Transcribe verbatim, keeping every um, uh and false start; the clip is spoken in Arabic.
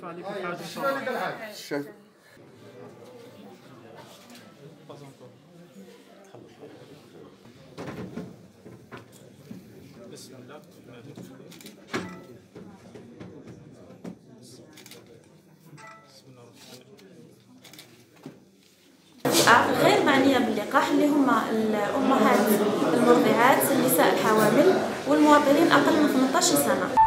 نشوف عليك الحاجه ان شاء الله. شايف بسم الله. غير معنية باللقاح اللي هما الأمهات المرضعات، النساء الحوامل، والمواطنين أقل من ثمانية عشر سنة.